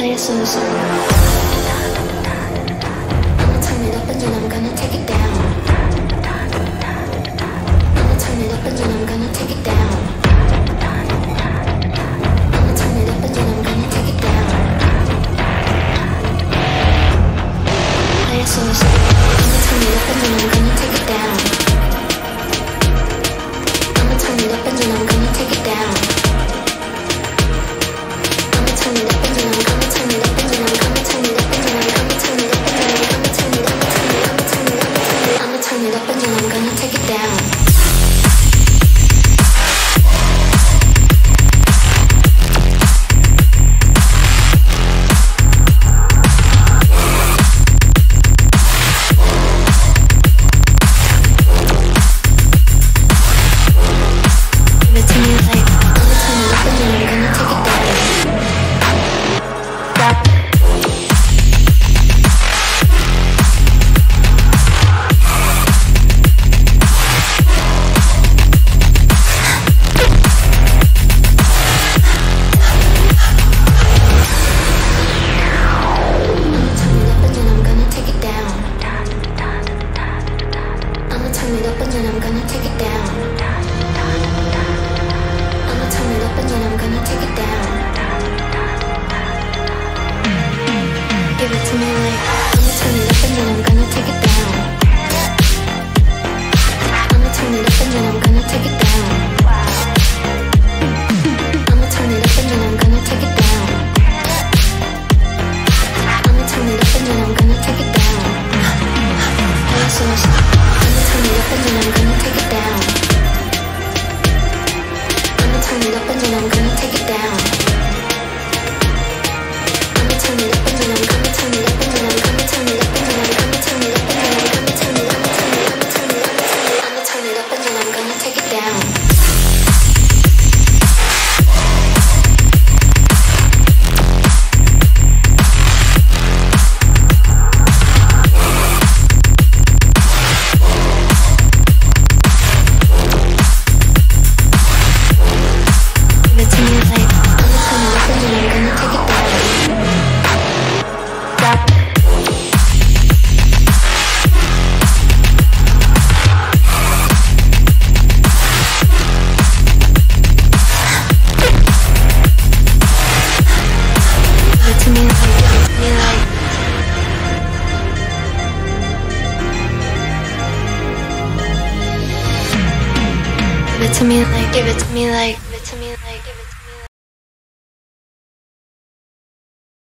Play it slow, slow. I'ma turn it up and then I'm gonna take it down. I'ma turn it up and then I'm gonna take it down. I'ma turn it up and then I'm gonna take it down. Play it slow, slow. I'ma turn it up and then I'm gonna take it down. I'ma turn it up and then I'm gonna take it down. I'ma turn it up and then I'm gonna turn it up and then I'm gonna turn it up and then I'm gonna turn it up and then I'm gonna turn it up and then I'm gonna turn it up and then I'ma turn it up and then I'm gonna take it down. Give it to me like, give it to me like, give it to me like, give it to me like.